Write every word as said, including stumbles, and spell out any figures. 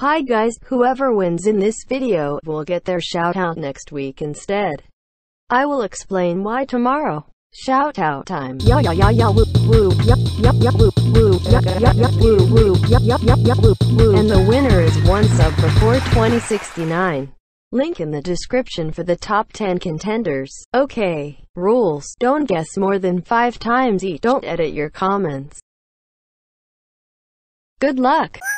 Hi guys, whoever wins in this video will get their shout out next week instead. I will explain why tomorrow. Shout out time. Ya ya ya ya woo woo yup yup yup woo woo yup yup yup woo woo yup yup yup yup woo woo. And the winner is one sub for four twenty sixty-nine. Link in the description for the top ten contenders. Okay, rules. Don't guess more than five times each. Don't edit your comments. Good luck.